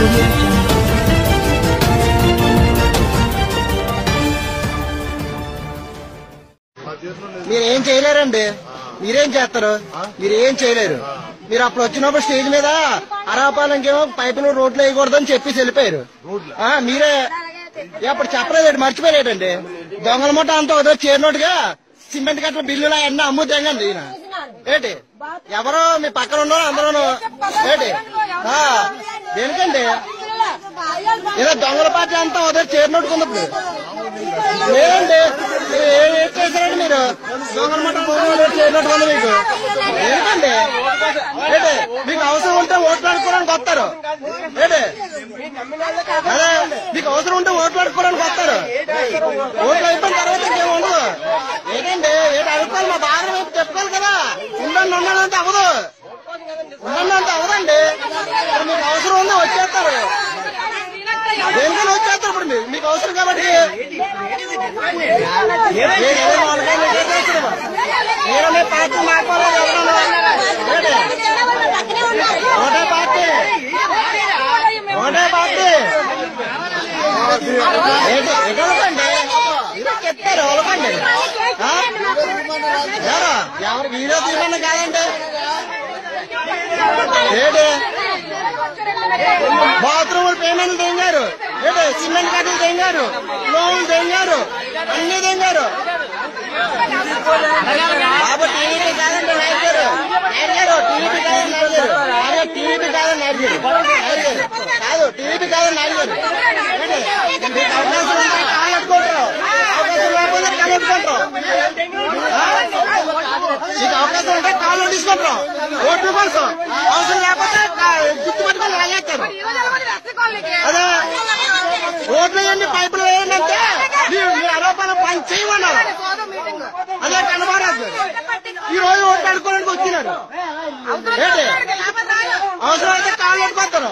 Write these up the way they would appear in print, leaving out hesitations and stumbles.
మీరేం చేయలేరండి, మీరేం చేస్తారు, మీరేం చేయలేరు. మీరు అప్పుడు వచ్చినప్పుడు స్టేజ్ మీద అరాపాలకేమో పైపులు రోడ్లు వేయకూడదని చెప్పేసి వెళ్ళిపోయారు. మీరే అప్పుడు చెప్పలేదు, మర్చిపోయాడండి. దొంగల మూట అంతా వదిలి చేరినట్టుగా సిమెంట్ కట్ల బిల్లులు అవన్నీ అమ్ముతాండి ఈయన. ఏంటి ఎవరో మీ పక్కన ఉన్నారో అందరూ ఏంటి దేనికండి ఇలా దొంగల పార్టీ అంతా వదిలి చేరినట్టుకున్నప్పుడు లేదండి. ఏం చేశారండి మీరు? దొంగల మూట చేరినట్టుకుంది మీకు ఏంటండి? ఏంటి మీకు అవసరం ఉంటే ఓట్లు ఆడుకోవడానికి వస్తారు. ఏంటి అదే మీకు అవసరం ఉంటే ఓట్లు ఆడుకోవడానికి వస్తారు. ఓట్లు అయిపోయిన తర్వాత ఇంకేం ఉండదు. ఏంటండి ఏంటి అడుగుతాను, మా బాగా వైపు చెప్పుకోవాలి కదా. ఉండంటే అవ్వదు, ఉండంటే అవ్వదండి. ఇప్పుడు మీకు అవసరం ఉందో వచ్చేస్తారు, దేనికైనా వచ్చేస్తారు. ఇప్పుడు మీకు అవసరం కాబట్టి మీరనే పార్టీ మాట్లాడాలి. ఒకటే పార్టీ, ఒకటే పార్టీ ఎటండి చెప్తారు ఎవరికండి? ఎవరు వీడియో తీయమని కాదండి. ఏంటి బాత్రూములు పేమెంట్లు తెంగారు, ఏంటి సిమెంట్ కట్టలు తెంగారు, లోన్లు తెంగారు, అన్ని తెంగారు. కాబట్టి టీడీపీ కాదండి నాయకుడు, టీడీపీ కాదని నాయకుడు, అదే టీడీపీ కాదని నాయకుడు కాదు, టీడీపీ కాదని నాయకుడు. మీకు అవకాశం ఉంటే కాలెట్టుకుంటారు, అవకాశం లేకపోతే కాలెట్టుకుంటారు. మీకు అవకాశం ఉంటే కాళ్ళు తీసుకుంటారు ఓట్ల కోసం, అవసరం లేకపోతే గుర్తుపట్టుకొని లాగేస్తారు. అదే ఓట్లు వేయండి, పైపులు వేయండి అంటే మీ ఆరోపణ పని చేయమన్నారు. అదే కనబడదు. ఈ రోజు ఓట్లు అడుకోవడానికి వచ్చినారు. ఏంటి అవసరం అయితే కాళ్ళు పెట్టుకొస్తారు.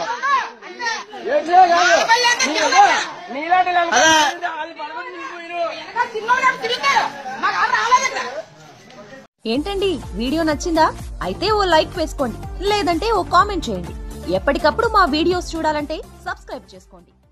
ఏంటండి వీడియో నచ్చిందా? అయితే ఓ లైక్ వేసుకోండి, లేదంటే ఓ కామెంట్ చేయండి. ఎప్పటికప్పుడు మా వీడియోస్ చూడాలంటే సబ్స్క్రైబ్ చేసుకోండి.